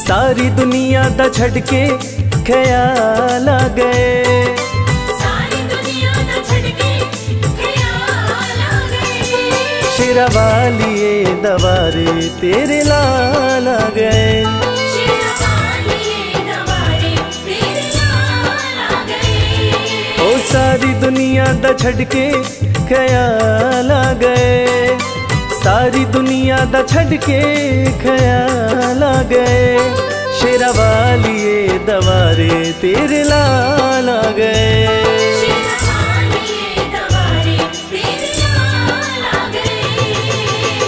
सारी दुनिया दा छड़ के ख्याल आ गए, सारी दुनिया दा छड़ के ख्याल आ गए। शेरा वालिए दवारे तेरे लाल आ गए, शेरा वालिए दवारे तेरे लाल आ गए। ओ सारी दुनिया दा छड़ के ख्याल आ गए, सारी दुनिया दा छड़ के ख्याल आ गए। शेरा वालिए दवारे तेरे लाल आ गए, शेरा वालिए दवारे तेरे लाल आ गए।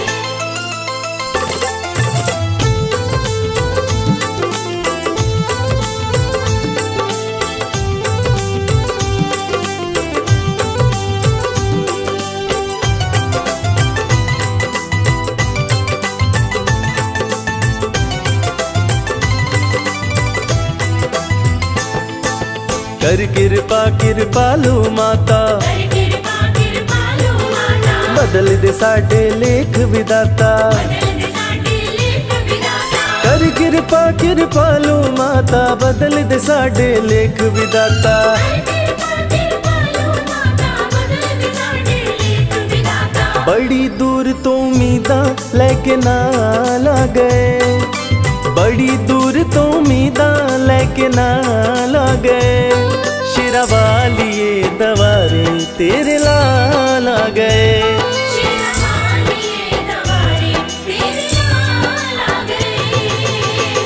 कर कृपा कृपालु माता, कर कृपा कृपालु माता, बदल दे साडे लेख विदाता। बदल दे साडे लेख विधाता। कर कृपा कृपालु माता, बदल दे साडे लेख विदाता। कर कृपा कृपालु माता, बदल दे साडे लेख विधाता। बड़ी दूर तो उम्मीदां लेके नाल आ गए, बड़ी दूर तो उम्मीदां लेके नाल आ गए। शेरा वालिए दवारे तेरे लाल आ गए, शेरा वालिए दवारे तेरे लाल आ गए।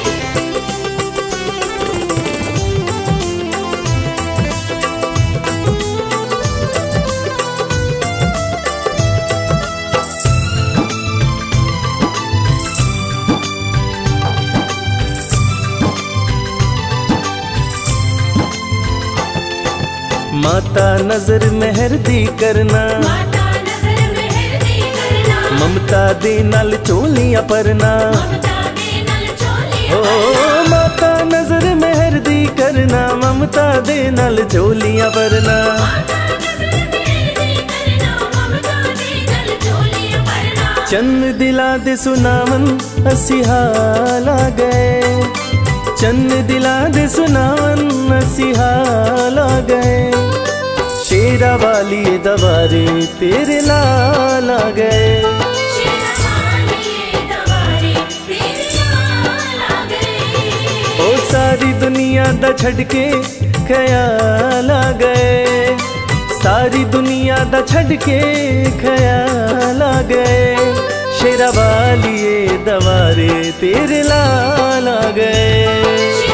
माता नजर मेहर दी करना, माता नजर मेहर दी करना, ममता दे नाल चोलियां परना। ममता दे नल चोलियां ओ भरना। माता नजर मेहर दी करना, ममता दे नाल चोलियां परना। माता नजर मेहर दी करना, ममता दे नल चोलियां भरना। चन्न दिला दे सुनावन असी हाल आ गए, चन्न दिला दे सुनावन असी हाल आ गए। शेरा वालिए दवारे तेरे लाल आ गए, शेरा वालिए दवारे तेरे लाल आ गए। ओ सारी दुनिया दा छड़ के ख्याल आ गए, सारी दुनिया दा छड़ के ख्याल आ गए। शेरा वालिए दवारे तेरे लाल आ गए।